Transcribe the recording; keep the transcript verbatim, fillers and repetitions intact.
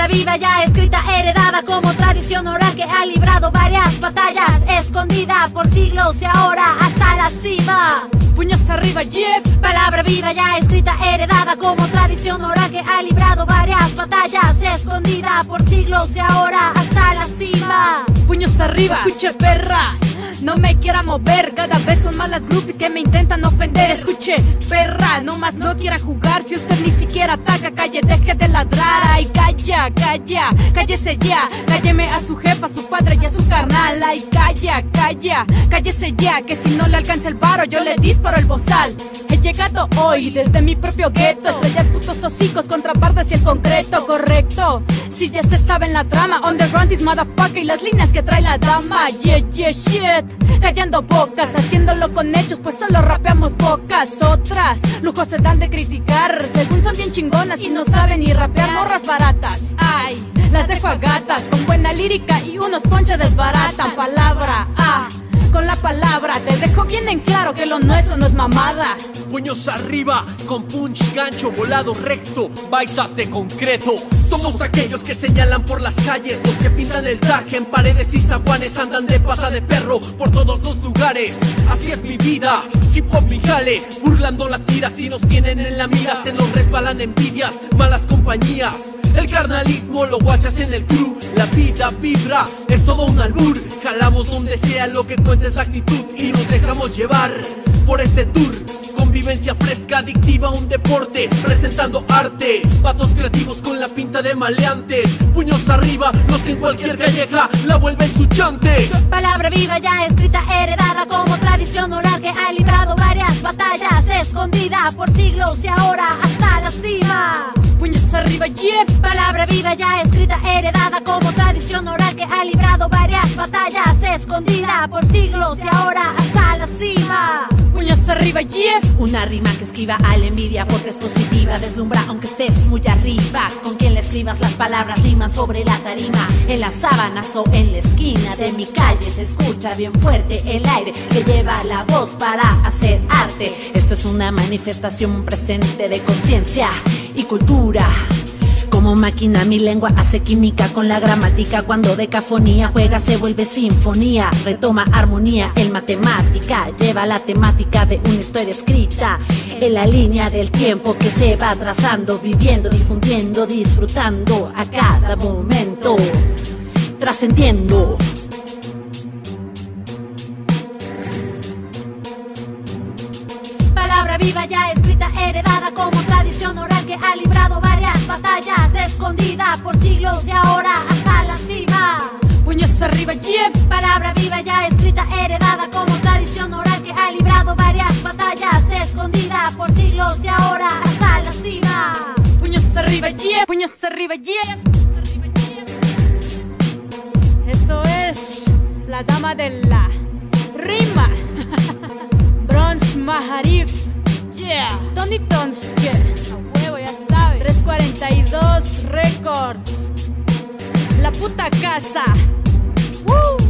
Palabra viva ya escrita, heredada como tradición oral que ha librado varias batallas, escondida por siglos y ahora hasta la cima. Puños arriba, yeah. Palabra viva ya escrita, heredada como tradición oral que ha librado varias batallas, escondida por siglos y ahora hasta la cima. Puños arriba, escuche perra, no me quiera mover, cada vez son más las groupies que me intentan ofender. Escuche perra, no más no quiera jugar, si usted ni siquiera ataca, calle, deje de ladrar. Ay, calla, calla, cállese ya, cálleme a su jefa, a su padre y a su carnal. Ay, calla, calla, cállese ya, que si no le alcanza el varo yo le disparo el bozal. He llegado hoy desde mi propio gueto, estrellar putos hocicos contra bardas y el concreto, correcto. Si ya se saben la trama, underground is motherfucker y las líneas que trae la dama. Yeah, yeah, shit, callando bocas, haciéndolo con hechos, pues solo rapeamos pocas. Otras, lujos se dan de criticar, según son bien chingonas y no saben ni rapear, morras baratas. Ay, las dejo a gatas, con buena lírica y unos ponches desbaratan. Palabra, ah, con la palabra te dejo bien en claro que lo nuestro no es mamada. Puños arriba, con punch, gancho, volado recto, baisas de concreto. Somos aquellos que señalan por las calles, los que pintan el traje en paredes y zaguanes, andan de pata de perro por todos los lugares. Así es mi vida, hip hop mi jale, burlando la tira, si nos tienen en la mira, se nos resbalan envidias, malas compañías. El carnalismo lo guachas en el crew, la vida vibra, es todo un albur. Jalamos donde sea, lo que cuenta es la actitud y nos dejamos llevar por este tour. Convivencia fresca, adictiva, un deporte, presentando arte. Patos creativos con la pinta de maleantes. Puños arriba, los que en cualquier calleja la vuelven su chante. Palabra viva ya escrita, heredada como tradición oral que ha librado varias batallas, escondida por siglos y ahora hasta la cima. Puños arriba, yeah. Palabra viva ya escrita, heredada como tradición oral que ha librado varias batallas, escondida por siglos y ahora hasta la cima. Puños arriba, yeah. Una rima que esquiva a la envidia porque es positiva, deslumbra aunque estés muy arriba. Con quien le escribas las palabras riman sobre la tarima, en las sábanas o en la esquina de mi calle se escucha bien fuerte el aire que lleva la voz para hacer arte. Esto es una manifestación presente de conciencia y cultura. Como máquina mi lengua hace química con la gramática, cuando de cafonía juega se vuelve sinfonía, retoma armonía en matemática, lleva la temática de una historia escrita en la línea del tiempo que se va trazando, viviendo, difundiendo, disfrutando a cada momento, trascendiendo. Palabra viva ya escrita, heredada como tradición oral que ha librado varias batallas, escondida por siglos y ahora hasta la cima. Puños arriba, yeah. Palabra viva ya escrita, heredada como tradición oral que ha librado varias batallas, escondida por siglos y ahora hasta la cima. Puños arriba, yeah. Puños arriba, yeah. Esto es la dama de la rima. Bronze Maharif, yeah. Tony Tonske, a huevo, ya sabes. trescientos cuarenta y dos Records, la puta casa. Woo.